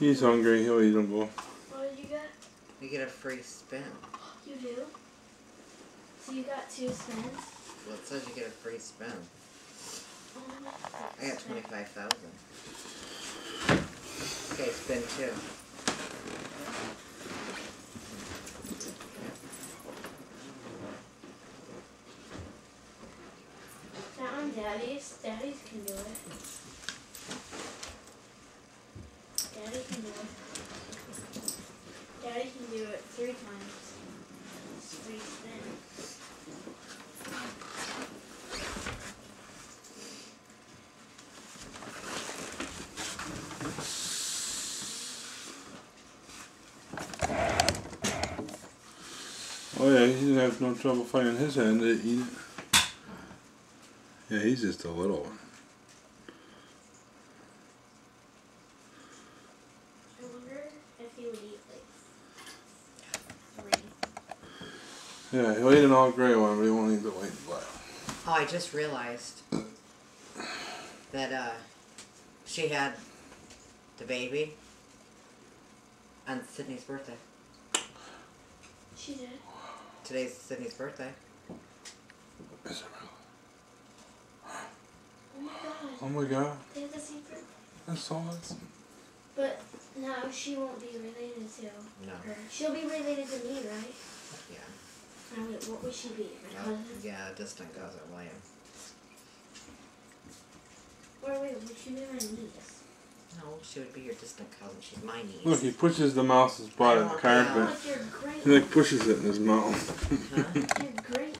He's hungry. He'll eat them both. What did you get? You get a free spin. You do? So you got 2 spins? Well, it says you get a free spin. I got 25,000. Okay, spin 2. That one, Daddy's. Daddy's can do it. Daddy can do it. Daddy can do it 3 times. It's 3 spins. Oh yeah, he didn't have no trouble finding his hand to eat it. Yeah, he's just a little one. I wonder if he would eat like 3. Yeah, he'll eat an all gray one, but he won't eat the white and black. Oh, I just realized that she had the baby on Sydney's birthday. She did. Today's Sydney's birthday. Is it really? Oh my god. Oh my god. They have the same birthday. That's awesome. But no, she won't be related to No. her. She'll be related to me, right? Yeah. Oh, wait, what would she be? My cousin? Yeah, distant cousin, William. Or wait, would she be my niece? No, she would be your distant cousin. She's my niece. Look, he pushes the mouse's butt in the Oh, carpet. like your great. He like pushes it in his mouth. Huh? Your great